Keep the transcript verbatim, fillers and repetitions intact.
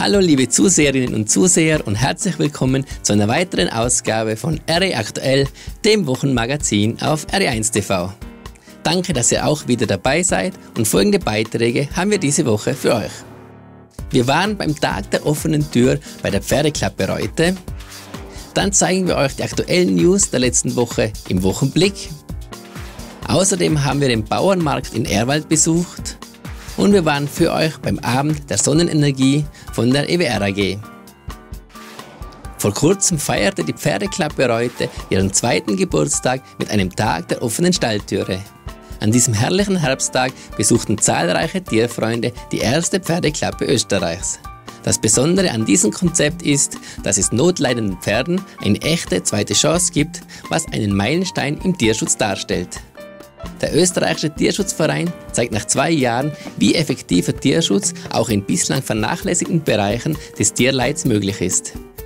Hallo liebe Zuseherinnen und Zuseher und herzlich willkommen zu einer weiteren Ausgabe von R E Aktuell, dem Wochenmagazin auf R E eins T V. Danke, dass ihr auch wieder dabei seid und folgende Beiträge haben wir diese Woche für euch. Wir waren beim Tag der offenen Tür bei der Pferdeklappe Reute. Dann zeigen wir euch die aktuellen News der letzten Woche im Wochenblick. Außerdem haben wir den Bauernmarkt in Ehrwald besucht. Und wir waren für euch beim Abend der Sonnenenergie von der E W R A G. Vor kurzem feierte die Pferdeklappe Reute ihren zweiten Geburtstag mit einem Tag der offenen Stalltüre. An diesem herrlichen Herbsttag besuchten zahlreiche Tierfreunde die erste Pferdeklappe Österreichs. Das Besondere an diesem Konzept ist, dass es notleidenden Pferden eine echte zweite Chance gibt, was einen Meilenstein im Tierschutz darstellt. Der österreichische Tierschutzverein zeigt nach zwei Jahren, wie effektiver Tierschutz auch in bislang vernachlässigten Bereichen des Tierleids möglich ist.